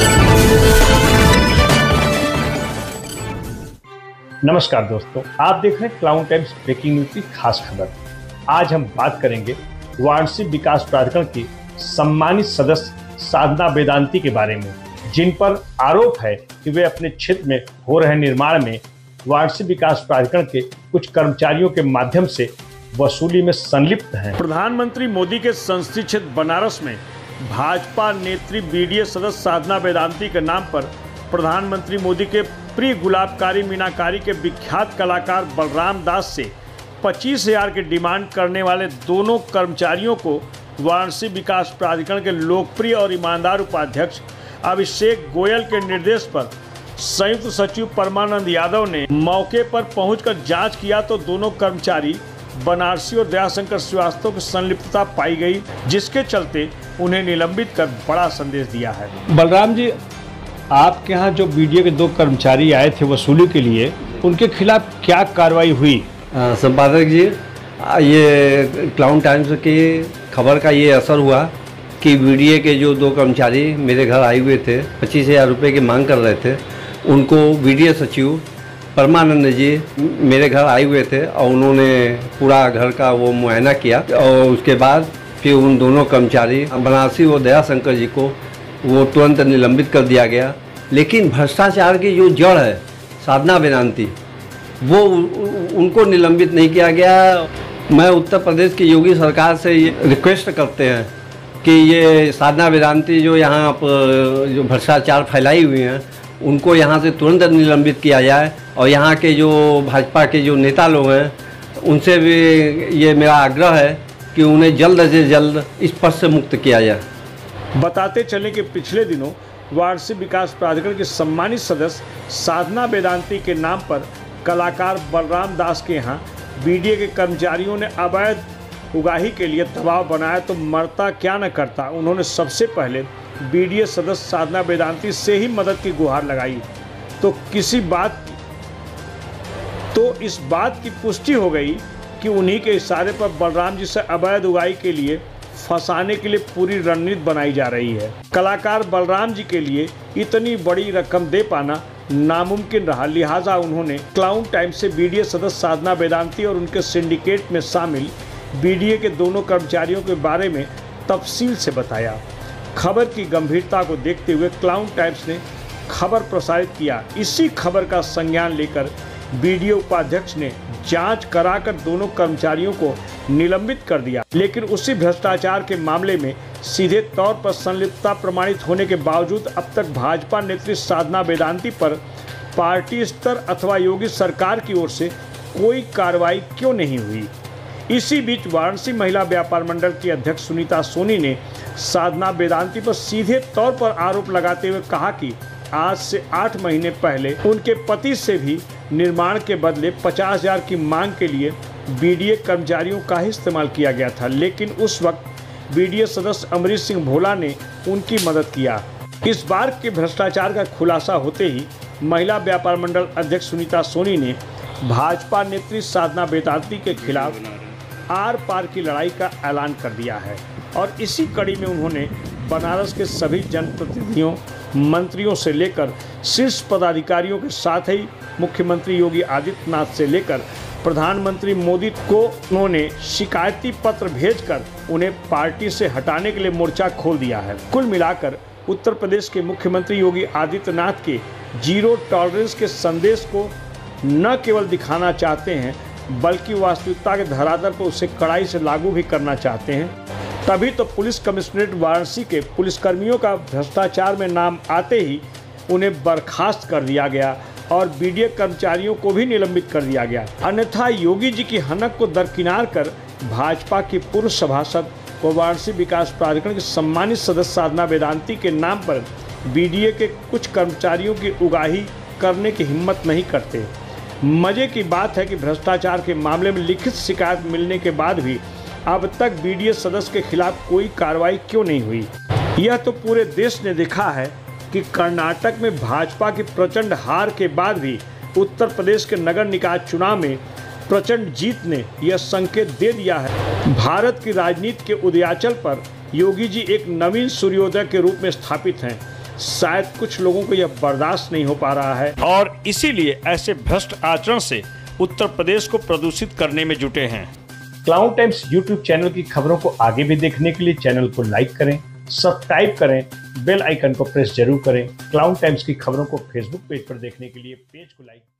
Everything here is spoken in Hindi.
नमस्कार दोस्तों, आप देख रहे हैं क्लाउन टाइम्स ब्रेकिंग न्यूज की खास खबर। आज हम बात करेंगे वाराणसी विकास प्राधिकरण की सम्मानित सदस्य साधना वेदांती के बारे में, जिन पर आरोप है कि वे अपने क्षेत्र में हो रहे निर्माण में वाराणसी विकास प्राधिकरण के कुछ कर्मचारियों के माध्यम से वसूली में संलिप्त हैं। प्रधानमंत्री मोदी के संसदीय क्षेत्र बनारस में भाजपा नेत्री बीडीए सदस्य साधना वेदांती के नाम पर प्रधानमंत्री मोदी के प्रिय गुलाबकारी मीनाकारी के विख्यात कलाकार बलराम दास से 25,000 की डिमांड करने वाले दोनों कर्मचारियों को वाराणसी विकास प्राधिकरण के लोकप्रिय और ईमानदार उपाध्यक्ष अभिषेक गोयल के निर्देश पर संयुक्त सचिव परमानंद यादव ने मौके पर पहुंचकर जांच किया तो दोनों कर्मचारी बनारसी और दयाशंकर श्रीवास्तव की संलिप्तता पाई गई, जिसके चलते उन्हें निलंबित कर बड़ा संदेश दिया है। बलराम जी, आपके यहाँ जो बीडीए के 2 कर्मचारी आए थे वसूली के लिए, उनके खिलाफ क्या कार्रवाई हुई? संपादक जी, ये क्लाउन टाइम्स की खबर का ये असर हुआ कि बीडीए के जो 2 कर्मचारी मेरे घर आए हुए थे, 25,000 रुपये की मांग कर रहे थे। उनको बीडीए सचिव परमानंद जी मेरे घर आए हुए थे और उन्होंने पूरा घर का वो मुआयना किया और उसके बाद फिर उन दोनों कर्मचारी बनारसी और दयाशंकर जी को वो तुरंत निलंबित कर दिया गया। लेकिन भ्रष्टाचार की जो जड़ है साधना वेदांती, वो उनको निलंबित नहीं किया गया। मैं उत्तर प्रदेश की योगी सरकार से ये रिक्वेस्ट करते हैं कि ये साधना वेदांती जो यहाँ पर जो भ्रष्टाचार फैलाई हुई हैं, उनको यहाँ से तुरंत निलंबित किया जाए और यहाँ के जो भाजपा के जो नेता लोग हैं उनसे भी ये मेरा आग्रह है कि उन्हें जल्द से जल्द इस पद से मुक्त किया जाए। बताते चले कि पिछले दिनों वाराणसी विकास प्राधिकरण के सम्मानित सदस्य साधना वेदांती के नाम पर कलाकार बलराम दास के यहाँ बीडीए के कर्मचारियों ने अवैध उगाही के लिए दबाव बनाया तो मरता क्या न करता। उन्होंने सबसे पहले बीडीए सदस्य साधना वेदांती से ही मदद की गुहार लगाई तो इस बात की पुष्टि हो गई कि उन्हीं के इशारे पर बलराम जी से अवैध उगाही के लिए फंसाने के लिए पूरी रणनीति बनाई जा रही है। कलाकार बलराम जी के लिए इतनी बड़ी रकम दे पाना नामुमकिन रहा, लिहाजा उन्होंने क्लाउन टाइम्स से बीडीए सदस्य साधना वेदांती और उनके सिंडिकेट में शामिल बीडीए के दोनों कर्मचारियों के बारे में तफसील से बताया। खबर की गंभीरता को देखते हुए क्लाउन टाइम्स ने खबर प्रसारित किया। इसी खबर का संज्ञान लेकर बीडीए उपाध्यक्ष ने जांच कराकर दोनों कर्मचारियों को निलंबित कर दिया, लेकिन उसी भ्रष्टाचार के मामले में सीधे तौर पर संलिप्तता प्रमाणित होने के बावजूद अब तक भाजपा नेत्री साधना वेदांती पर पार्टी स्तर अथवा योगी सरकार की ओर से कोई कार्रवाई क्यों नहीं हुई। इसी बीच वाराणसी महिला व्यापार मंडल की अध्यक्ष सुनीता सोनी ने साधना वेदांती पर सीधे तौर पर आरोप लगाते हुए कहा कि आज से 8 महीने पहले उनके पति से भी निर्माण के बदले 50,000 की मांग के लिए बीडीए कर्मचारियों का ही इस्तेमाल किया गया था, लेकिन उस वक्त बीडीए सदस्य अमरीश सिंह भोला ने उनकी मदद किया। इस बार के भ्रष्टाचार का खुलासा होते ही महिला व्यापार मंडल अध्यक्ष सुनीता सोनी ने भाजपा नेत्री साधना वेदांती के खिलाफ आर पार की लड़ाई का ऐलान कर दिया है और इसी कड़ी में उन्होंने बनारस के सभी जनप्रतिनिधियों, मंत्रियों से लेकर शीर्ष पदाधिकारियों के साथ ही मुख्यमंत्री योगी आदित्यनाथ से लेकर प्रधानमंत्री मोदी को उन्होंने शिकायती पत्र भेजकर उन्हें पार्टी से हटाने के लिए मोर्चा खोल दिया है। कुल मिलाकर उत्तर प्रदेश के मुख्यमंत्री योगी आदित्यनाथ के जीरो टॉलरेंस के संदेश को न केवल दिखाना चाहते हैं बल्कि वास्तविकता के धरातल पर उसे कड़ाई से लागू भी करना चाहते हैं। तभी तो पुलिस कमिश्नरेट वाराणसी के पुलिसकर्मियों का भ्रष्टाचार में नाम आते ही उन्हें बर्खास्त कर दिया गया और बीडीए कर्मचारियों को भी निलंबित कर दिया गया। अन्यथा योगी जी की हनक को दरकिनार कर भाजपा की पूर्व सभासद को वाराणसी विकास प्राधिकरण के सम्मानित सदस्य साधना वेदांती के नाम पर बीडीए के कुछ कर्मचारियों की उगाही करने की हिम्मत नहीं करते। मजे की बात है कि भ्रष्टाचार के मामले में लिखित शिकायत मिलने के बाद भी अब तक बीडीए सदस्य के खिलाफ कोई कार्रवाई क्यों नहीं हुई। यह तो पूरे देश ने देखा है कि कर्नाटक में भाजपा की प्रचंड हार के बाद भी उत्तर प्रदेश के नगर निकाय चुनाव में प्रचंड जीत ने यह संकेत दे दिया है। भारत की राजनीति के उदयाचल पर योगी जी एक नवीन सूर्योदय के रूप में स्थापित हैं। शायद कुछ लोगों को यह बर्दाश्त नहीं हो पा रहा है और इसीलिए ऐसे भ्रष्ट आचरण से उत्तर प्रदेश को प्रदूषित करने में जुटे हैं। क्लाउड टाइम्स यूट्यूब चैनल की खबरों को आगे भी देखने के लिए चैनल को लाइक करें, सब्सक्राइब करें, बेल आइकन को प्रेस जरूर करें। क्लाउड टाइम्स की खबरों को फेसबुक पेज पर देखने के लिए पेज को लाइक